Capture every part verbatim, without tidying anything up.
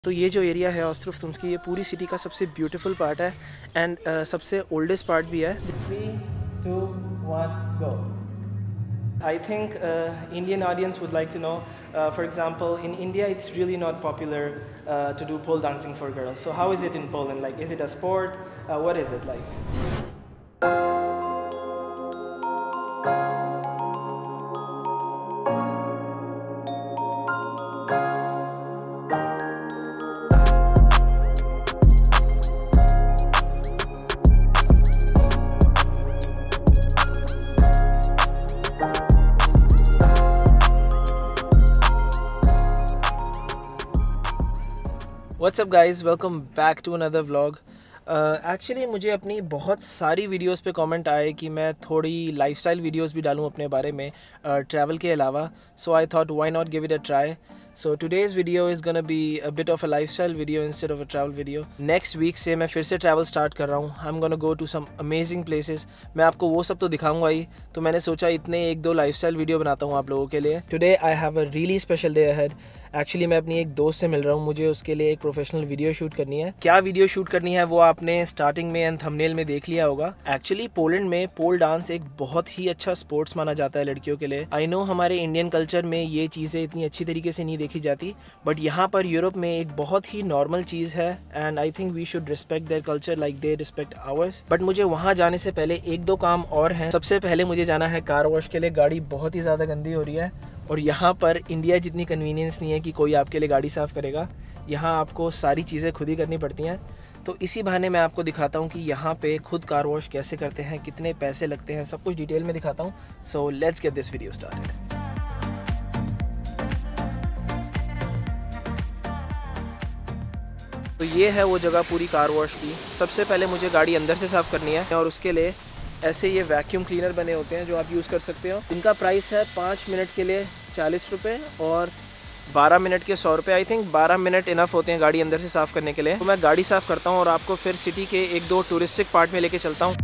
तो ये जो एरिया है ऑस्ट्रोफ्तुम्स्की, ये पूरी सिटी का सबसे ब्यूटीफुल पार्ट है एंड uh, सबसे ओल्डेस्ट पार्ट भी है। Three two one go. I think uh, Indian audience would like to know, uh, for example, in India it's really not popular uh, to do pole dancing for girls. So how is it in Poland? Like, is it a sport? Uh, what is it like? What's up guys, welcome back to another vlog. Actually uh, मुझे अपनी बहुत सारी videos पे comment आए कि मैं थोड़ी lifestyle videos भी डालूं अपने बारे में ट्रैवल uh, के अलावा. So I thought why not give it a try. So today's video is gonna be a bit of a lifestyle video instead of a travel video. Next week से मैं फिर से ट्रैवल स्टार्ट कर रहा हूँ. I am gonna go to some amazing places. मैं आपको वो सब तो दिखाऊंगा ही, तो मैंने सोचा इतने एक दो लाइफस्टाइल वीडियो बनाता हूँ आप लोगों के लिए. Today I have a really special day ahead. Actually मैं अपनी एक दोस्त से मिल रहा हूँ. मुझे उसके लिए एक प्रोफेशनल वीडियो शूट करनी है. क्या वीडियो शूट करनी है वो आपने स्टार्टिंग में एंड थंबनेल में देख लिया होगा. एक्चुअली पोलैंड में पोल डांस एक बहुत ही अच्छा स्पोर्ट्स माना जाता है लड़कियों के लिए. आई नो हमारे इंडियन कल्चर में ये चीज़ें इतनी अच्छी तरीके से नहीं देखी जाती, बट यहाँ पर यूरोप में एक बहुत ही नॉर्मल चीज़ है and I think we should respect their culture like they respect ours. But मुझे वहाँ जाने से पहले एक दो काम और हैं. सबसे पहले मुझे जाना है कार वॉश के लिए. गाड़ी बहुत ही ज़्यादा गंदी हो रही है और यहाँ पर इंडिया जितनी कन्वीनियंस नहीं है कि कोई आपके लिए गाड़ी साफ़ करेगा. यहाँ आपको सारी चीज़ें खुद ही करनी पड़ती हैं. तो इसी बहाने मैं आपको दिखाता हूँ कि यहाँ पे खुद कार वॉश कैसे करते हैं, कितने पैसे लगते हैं, सब कुछ डिटेल में दिखाता हूँ. So let's get this video started. तो ये है वो जगह पूरी कार वॉश की. सबसे पहले मुझे गाड़ी अंदर से साफ़ करनी है और उसके लिए ऐसे ये वैक्यूम क्लीनर बने होते हैं जो आप यूज़ कर सकते हो. इनका प्राइस है पाँच मिनट के लिए चालीस रुपये और बारह मिनट के सौ रुपये. आई थिंक बारह मिनट इनफ होते हैं गाड़ी अंदर से साफ़ करने के लिए. तो मैं गाड़ी साफ़ करता हूँ और आपको फिर सिटी के एक दो टूरिस्टिक पार्ट में लेके चलता हूँ.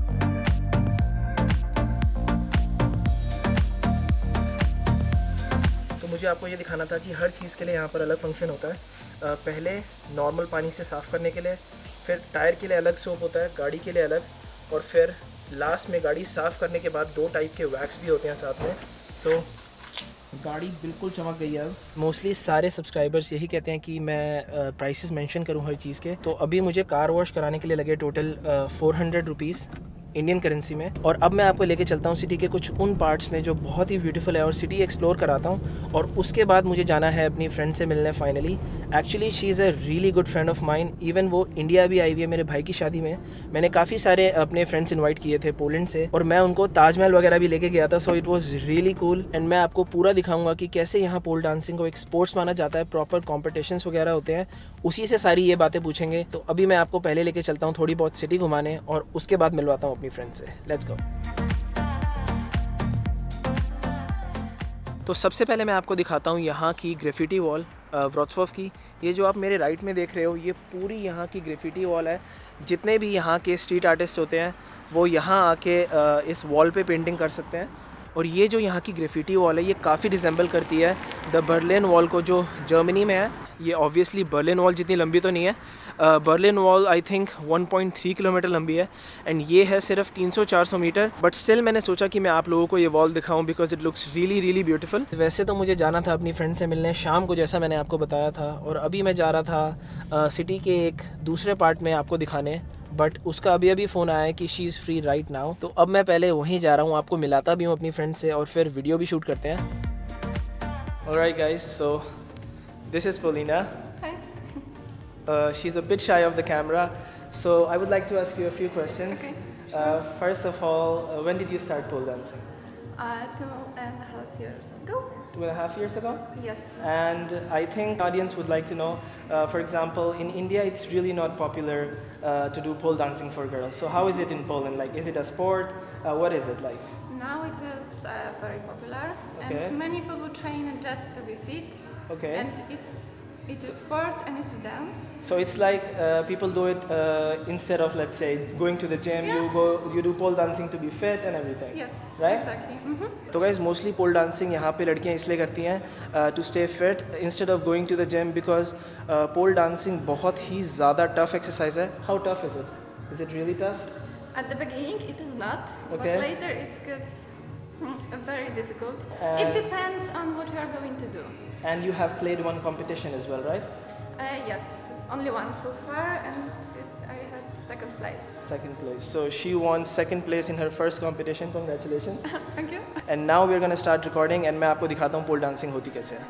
तो मुझे आपको ये दिखाना था कि हर चीज़ के लिए यहाँ पर अलग फंक्शन होता है. पहले नॉर्मल पानी से साफ़ करने के लिए, फिर टायर के लिए अलग सोप होता है, गाड़ी के लिए अलग, और फिर लास्ट में गाड़ी साफ़ करने के बाद दो टाइप के वैक्स भी होते हैं साथ में. सो so, गाड़ी बिल्कुल चमक गई है. मोस्टली सारे सब्सक्राइबर्स यही कहते हैं कि मैं प्राइसेस मेंशन करूं हर चीज़ के. तो अभी मुझे कार वॉश कराने के लिए लगे total four hundred rupees Indian currency में. और अब मैं आपको लेके चलता हूँ सिटी के कुछ उन पार्ट्स में जो बहुत ही ब्यूटीफुल है और सिटी एक्सप्लोर कराता हूँ. और उसके बाद मुझे जाना है अपनी फ्रेंड से मिलने finally. Actually she is a really good friend of mine. Even वो इंडिया भी आई हुई है मेरे भाई की शादी में. मैंने काफ़ी सारे अपने फ्रेंड्स इन्वाइट किए थे पोलैंड से और मैं उनको ताजमहल वगैरह भी लेके गया था. So it was really cool and मैं आपको पूरा दिखाऊंगा कि कैसे यहाँ पोल डांसिंग को एक स्पोर्ट्स माना जाता है. प्रॉपर कॉम्पिटिशन्स वगैरह होते हैं, उसी से सारी ये बातें पूछेंगे. तो अभी मैं आपको पहले लेके चलता हूँ थोड़ी बहुत सिटी घुमाने और उसके बाद मिलवाता हूँ अपनी फ्रेंड से. Let's go. तो सबसे पहले मैं आपको दिखाता हूँ यहाँ की ग्रेफिटी वॉल व्रोत्सलाव की. ये जो आप मेरे राइट में देख रहे हो, ये पूरी यहाँ की ग्रेफिटी वॉल है. जितने भी यहाँ के स्ट्रीट आर्टिस्ट होते हैं वो यहाँ आके इस वॉल पे पेंटिंग कर सकते हैं. और ये जो यहाँ की ग्रेफिटी वॉल है ये काफ़ी रिजेंबल करती है द बर्लिन वॉल को जो जर्मनी में है. ये ऑब्वियसली बर्लिन वॉल जितनी लंबी तो नहीं है. Berlin wall I think one point three kilometre लंबी है एंड ये है सिर्फ तीन सौ चार सौ मीटर. बट स्टिल मैंने सोचा कि मैं आप लोगों को ये वॉल दिखाऊं because it looks really really beautiful. वैसे तो मुझे जाना था अपनी फ्रेंड से मिलने शाम को, जैसा मैंने आपको बताया था. और अभी मैं जा रहा था सिटी के एक दूसरे पार्ट में आपको दिखाने, बट उसका अभी अभी फ़ोन आया है कि she is free right now. तो अब मैं पहले वहीं जा रहा हूँ, आपको मिलाता भी हूँ अपनी फ्रेंड से और फिर वीडियो भी शूट करते हैं. Alright guys, so this is Polina. Uh, she's a bit shy of the camera, so I would like to ask you a few questions. Okay, sure. uh, first of all, uh, when did you start pole dancing? Uh, two and a half years ago. Two and a half years ago? Yes. And I think audience would like to know, uh, for example, in India it's really not popular uh, to do pole dancing for girls. So how is it in Poland? Like, is it a sport? Uh, what is it like? Now it is uh, very popular, Okay. and many people train just to be fit. Okay. And it's It is sport and it's dance. So it's like uh, people do it uh, instead of, let's say, going to the gym. Yeah. You go, you do pole dancing to be fit and everything. Yes, right? exactly. Mm-hmm. तो guys, mostly pole dancing यहाँ पे लड़कियाँ इसलिए करती हैं uh, to stay fit instead of going to the gym because uh, pole dancing बहुत ही ज़्यादा tough exercise है. How tough is it? Is it really tough? At the beginning, it is not, Okay. but later it gets mm, very difficult. And- it depends on what you are going to do. And you have played one competition as well, right? Uh, yes, only one so far, and it, I had second place. Second place. So she won second place in her first competition. Congratulations. Thank you. And now we're gonna start recording and मैं आपको दिखाता हूँ pole dancing होती कैसे है.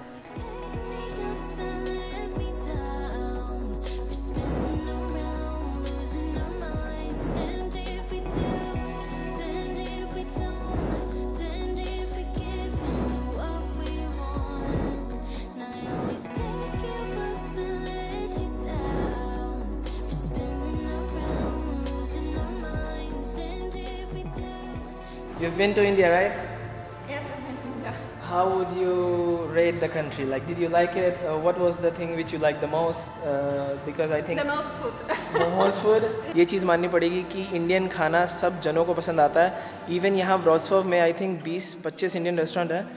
You've been to India, right? Yes, I've been to India. How would you rate the country? Like, did you like it? Uh, what was the thing which you liked the most? Uh, because I think The most food. Momos food ये चीज़ माननी पड़ेगी कि Indian खाना सब जनों को पसंद आता है. इवन यहाँ व्रॉट्सवर्व में आई थिंक बीस पच्चीस इंडियन रेस्टोरेंट है.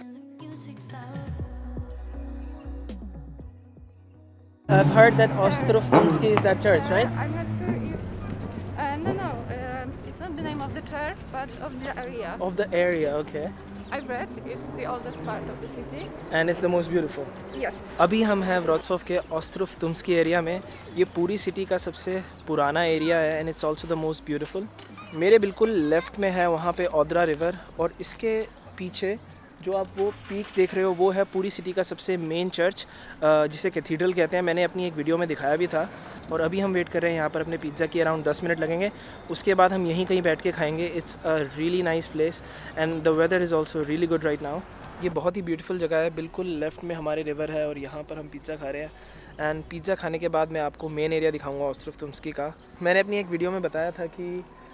I've heard that Ostrov-Tumsky is that church, right? Uh, I'm not sure if. Uh, no, no, uh, it's not the name of the church, but of the area. Of the area, okay. I've read it's the oldest part of the city. And it's the most beautiful. Yes. अभी हम हैं व्रॉट्सवर्व के ऑस्ट्रोव-तुम्स्की area में. ये पूरी city का सबसे पुराना एरिया है and it's also the most beautiful. मेरे बिल्कुल लेफ़्ट में है वहाँ पे ओद्रा रिवर और इसके पीछे जो आप वो पीक देख रहे हो वो है पूरी सिटी का सबसे मेन चर्च जिसे कैथीड्रल कहते हैं. मैंने अपनी एक वीडियो में दिखाया भी था. और अभी हम वेट कर रहे हैं यहाँ पर अपने पिज़्ज़ा की. अराउंड दस मिनट लगेंगे. उसके बाद हम यहीं कहीं बैठ के खाएंगे. It's a really nice place and the weather is also really good right now. ये बहुत ही ब्यूटीफुल जगह है. बिल्कुल लेफ़्ट में हमारे रिवर है और यहाँ पर हम पिज़्ज़ा खा रहे हैं. एंड पिज़्ज़ा खाने के बाद मैं आपको मेन एरिया दिखाऊंगा ऑस्ट्रोव-तुम्स्की का. मैंने अपनी एक वीडियो में बताया था कि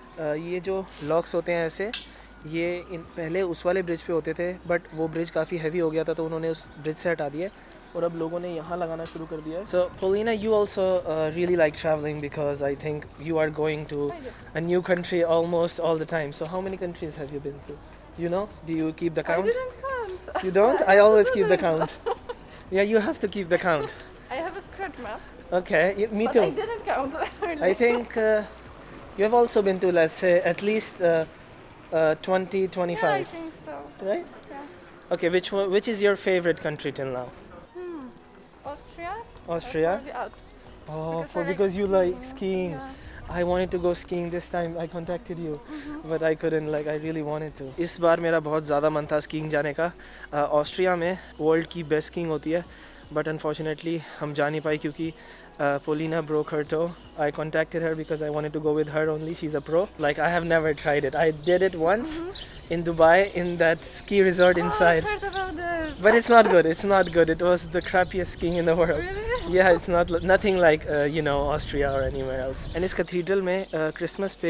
ये जो लॉक्स होते हैं ऐसे ये इन पहले उस वाले ब्रिज पे होते थे बट वो ब्रिज काफ़ी हैवी हो गया था तो उन्होंने उस ब्रिज से हटा दिया और अब लोगों ने यहाँ लगाना शुरू कर दिया है. So Polina, you also really like travelling because I think you are going to a new country almost all the time. So how many countries have you been to? You know, do you keep the I count? didn't count. You don't? I always keep the count. Yeah, you have to keep the count. I have a scratch map, Okay, y- me but I too. didn't count. Really. I think uh, you have also been to, let's say, at least uh, uh, twenty, Yeah, I twenty-five, think so. right? Yeah. Okay, which one, which is your favorite country till now? Hmm. Austria. Austria? Or the Alps. Oh, Because for I like because you like skiing, skiing. yeah. I wanted to go skiing this time. I contacted you, but I couldn't. Like, I really wanted to. इस बार मेरा बहुत ज़्यादा मन था skiing जाने का. Austria में world की बेस्ट skiing होती है, but unfortunately हम जा नहीं पाए क्योंकि uh, Polina broke her toe. I contacted her because I wanted to go with her only. She's a pro. Like, I have never tried it. I did it once in Dubai in that ski resort inside. Oh, I've heard about this. But it's not good. It's not good. It was the crappiest skiing in the world. Really? Yeah, it's not nothing like uh, you know Austria or anywhere else. And इस cathedral में Christmas पे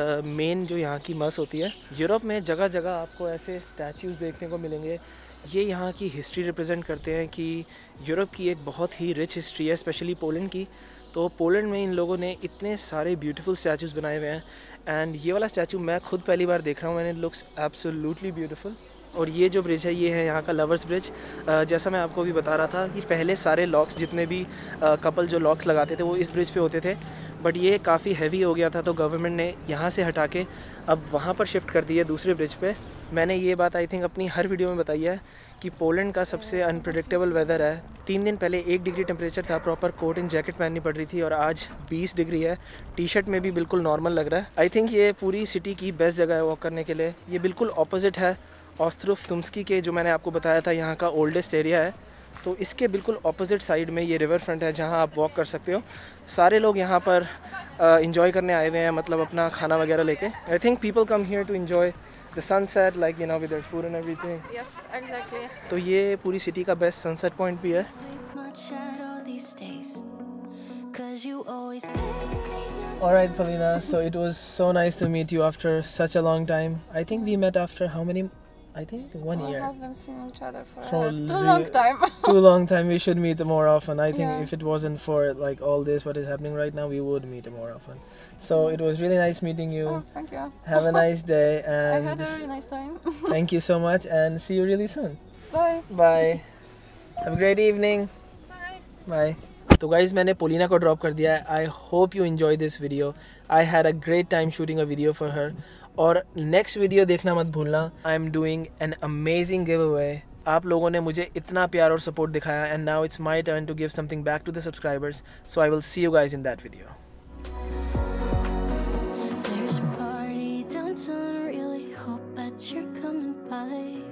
main जो यहाँ की मस होती है. Europe में जगह जगह आपको ऐसे स्टैचूज़ देखने को मिलेंगे. ये यहाँ की हिस्ट्री रिप्रेजेंट करते हैं कि यूरोप की एक बहुत ही रिच हिस्ट्री है, स्पेशली पोलैंड की. तो पोलैंड में इन लोगों ने इतने सारे ब्यूटीफुल स्टैचूज़ बनाए हुए हैं. एंड ये वाला स्टैचू मैं खुद पहली बार देख रहा हूँ. And it looks absolutely beautiful. और ये जो ब्रिज है ये है यहाँ का लवर्स ब्रिज. जैसा मैं आपको भी बता रहा था कि पहले सारे लॉक्स जितने भी कपल जो लॉक्स लगाते थे वो इस ब्रिज पे होते थे. बट ये काफ़ी हैवी हो गया था तो गवर्नमेंट ने यहाँ से हटा के अब वहाँ पर शिफ्ट कर दिया दूसरे ब्रिज पे. मैंने ये बात आई थिंक अपनी हर वीडियो में बताई है कि पोलैंड का सबसे अनप्रेडिक्टेबल वेदर है. तीन दिन पहले एक डिग्री टेम्परेचर था, प्रॉपर कोट एंड जैकेट पहननी पड़ रही थी, और आज बीस डिग्री है. टी शर्ट में भी बिल्कुल नॉर्मल लग रहा है. आई थिंक ये पूरी सिटी की बेस्ट जगह है वॉक करने के लिए. ये बिल्कुल ऑपोजिट है ऑस्ट्रोव-तुम्स्की के, जो मैंने आपको बताया था यहाँ का ओल्डेस्ट एरिया है. तो इसके बिल्कुल ऑपोजिट साइड में ये रिवर फ्रंट है जहाँ आप वॉक कर सकते हो. सारे लोग यहाँ पर इंजॉय uh, करने आए हुए हैं, मतलब अपना खाना वगैरह लेके. I think people come here to enjoy the sunset, like you know, with their food and everything. Yes, exactly. तो ये पूरी सिटी का बेस्ट सनसेट पॉइंट भी है. Alright, Polina, so it was so nice to meet you after such a long time. I think we met after how many I think one We year. haven't seen each other for, For a too the- long time. Too long time. We should meet more often. I think Yeah. if it wasn't for like all this what is happening right now, we would meet more often. So it was really nice meeting you. Oh, thank you. Have a nice day, I and had a really nice time. thank you so much, and see you really soon. Bye. Bye. Have a great evening. Bye. Bye. तो guys मैंने Polina को drop कर दिया है. I hope you enjoy this video. I had a great time shooting a video for her. और next video देखना मत भूलना. I am doing an amazing giveaway. आप लोगों ने मुझे इतना प्यार और सपोर्ट दिखाया, and now it's my turn to give something back to the subscribers. So I will see you guys in that video. There's a party downtown, really hope that you're coming by.